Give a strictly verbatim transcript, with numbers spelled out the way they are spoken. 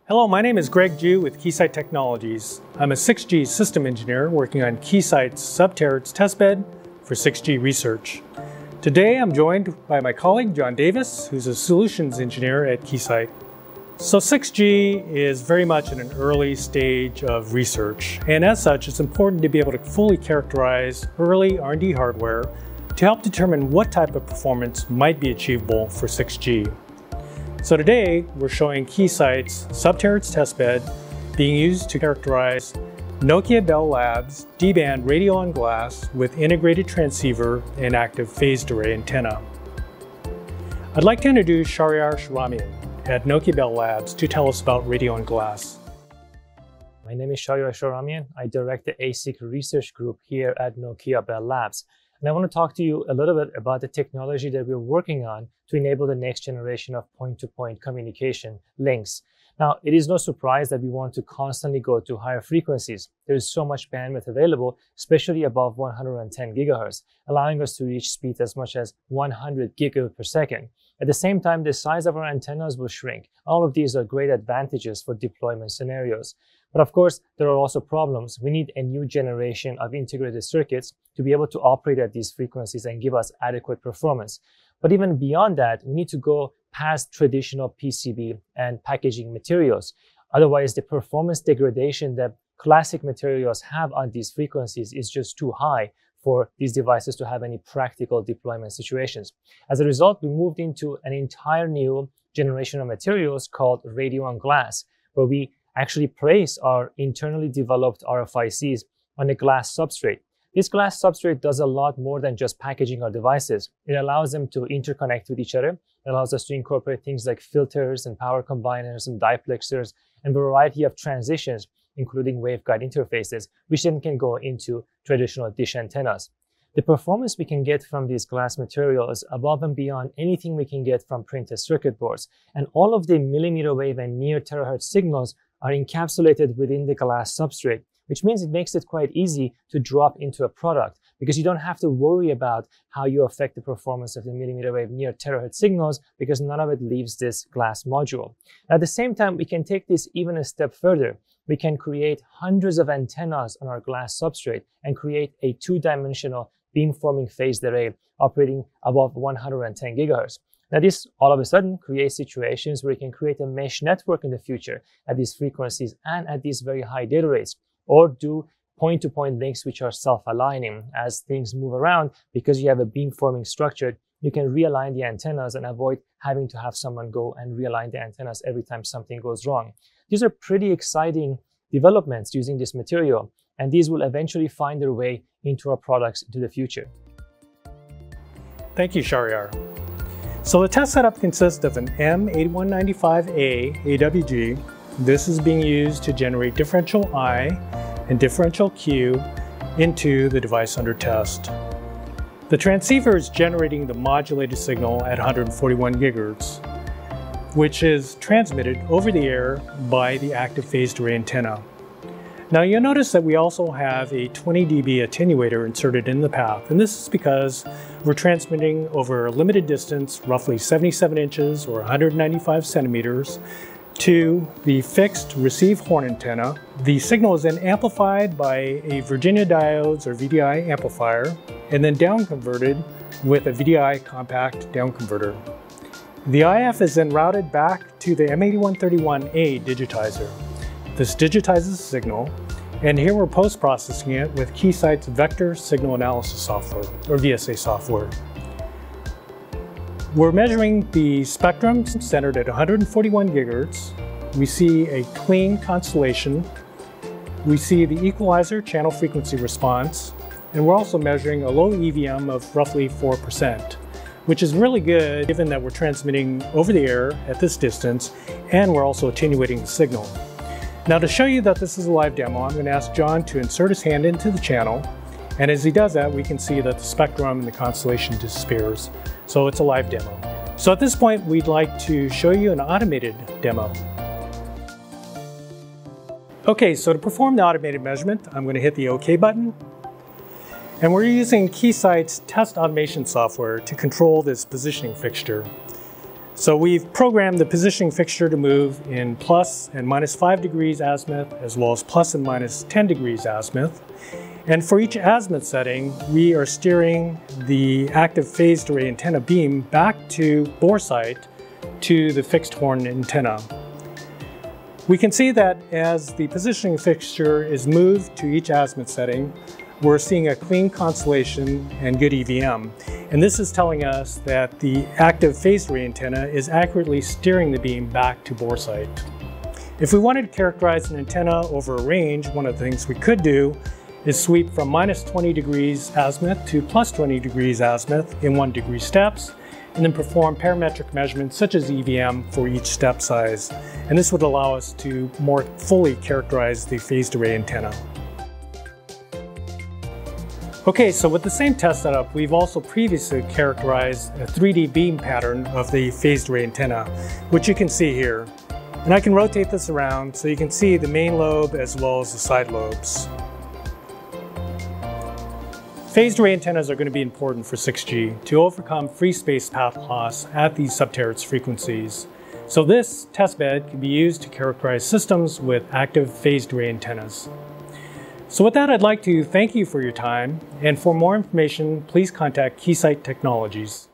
Hello, my name is Greg Jew with Keysight Technologies. I'm a six G system engineer working on Keysight's sub-terahertz testbed for six G research. Today I'm joined by my colleague John Davis, who's a solutions engineer at Keysight. So six G is very much in an early stage of research, and as such it's important to be able to fully characterize early R and D hardware to help determine what type of performance might be achievable for six G. So today, we're showing Keysight's sub-terahertz testbed being used to characterize Nokia Bell Labs D-band radio on glass with integrated transceiver and active phased array antenna. I'd like to introduce Shahryar Shahramyan at Nokia Bell Labs to tell us about radio on glass. My name is Shahryar Shahramyan. I direct the A S I C research group here at Nokia Bell Labs. And I want to talk to you a little bit about the technology that we're working on to enable the next generation of point-to-point communication links. Now, it is no surprise that we want to constantly go to higher frequencies. There is so much bandwidth available, especially above one hundred ten gigahertz, allowing us to reach speeds as much as one hundred gigabit per second. At the same time, the size of our antennas will shrink. All of these are great advantages for deployment scenarios. But of course, there are also problems. We need a new generation of integrated circuits to be able to operate at these frequencies and give us adequate performance. But even beyond that, we need to go past traditional P C B and packaging materials. Otherwise, the performance degradation that classic materials have on these frequencies is just too high for these devices to have any practical deployment situations. As a result, we moved into an entire new generation of materials called radio on glass, where we actually place our internally developed R F I Cs on a glass substrate. This glass substrate does a lot more than just packaging our devices. It allows them to interconnect with each other. It allows us to incorporate things like filters and power combiners and diplexers and a variety of transitions, including waveguide interfaces, which then can go into traditional dish antennas. The performance we can get from these glass materials is above and beyond anything we can get from printed circuit boards. And all of the millimeter wave and near terahertz signals are encapsulated within the glass substrate, which means it makes it quite easy to drop into a product because you don't have to worry about how you affect the performance of the millimeter wave near terahertz signals because none of it leaves this glass module. At the same time, we can take this even a step further. We can create hundreds of antennas on our glass substrate and create a two-dimensional beamforming phased array operating above one hundred ten gigahertz. Now this all of a sudden creates situations where you can create a mesh network in the future at these frequencies and at these very high data rates, or do point-to-point links which are self-aligning. As things move around, because you have a beamforming structure, you can realign the antennas and avoid having to have someone go and realign the antennas every time something goes wrong. These are pretty exciting developments using this material, and these will eventually find their way into our products into the future. Thank you, Shahryar. So the test setup consists of an M eight one nine five A A W G. This is being used to generate differential I and differential Q into the device under test. The transceiver is generating the modulated signal at one hundred forty-one gigahertz, which is transmitted over the air by the active phased array antenna. Now you'll notice that we also have a twenty D B attenuator inserted in the path, and this is because we're transmitting over a limited distance, roughly seventy-seven inches or one hundred ninety-five centimeters, to the fixed receive horn antenna. The signal is then amplified by a Virginia diodes or V D I amplifier, and then down converted with a V D I compact down converter. The I F is then routed back to the M eight one three one A digitizer. This digitizes the signal, and here we're post-processing it with Keysight's Vector Signal Analysis software, or V S A software. We're measuring the spectrum centered at one hundred forty-one gigahertz. We see a clean constellation. We see the equalizer channel frequency response, and we're also measuring a low E V M of roughly four percent, which is really good given that we're transmitting over the air at this distance, and we're also attenuating the signal. Now to show you that this is a live demo, I'm going to ask John to insert his hand into the channel, and as he does that, we can see that the spectrum and the constellation disappears. So it's a live demo. So at this point, we'd like to show you an automated demo. Okay, so to perform the automated measurement, I'm going to hit the OK button. And we're using Keysight's test automation software to control this positioning fixture. So we've programmed the positioning fixture to move in plus and minus five degrees azimuth, as well as plus and minus ten degrees azimuth. And for each azimuth setting, we are steering the active phased array antenna beam back to bore sight to the fixed horn antenna. We can see that as the positioning fixture is moved to each azimuth setting, we're seeing a clean constellation and good E V M. And this is telling us that the active phased array antenna is accurately steering the beam back to bore sight. If we wanted to characterize an antenna over a range, one of the things we could do is sweep from minus twenty degrees azimuth to plus twenty degrees azimuth in one degree steps, and then perform parametric measurements such as E V M for each step size. And this would allow us to more fully characterize the phased array antenna. Okay, so with the same test setup, we've also previously characterized a three D beam pattern of the phased array antenna, which you can see here. And I can rotate this around so you can see the main lobe as well as the side lobes. Phased array antennas are going to be important for six G to overcome free space path loss at these sub-terahertz frequencies. So this testbed can be used to characterize systems with active phased array antennas. So with that, I'd like to thank you for your time, and for more information, please contact Keysight Technologies.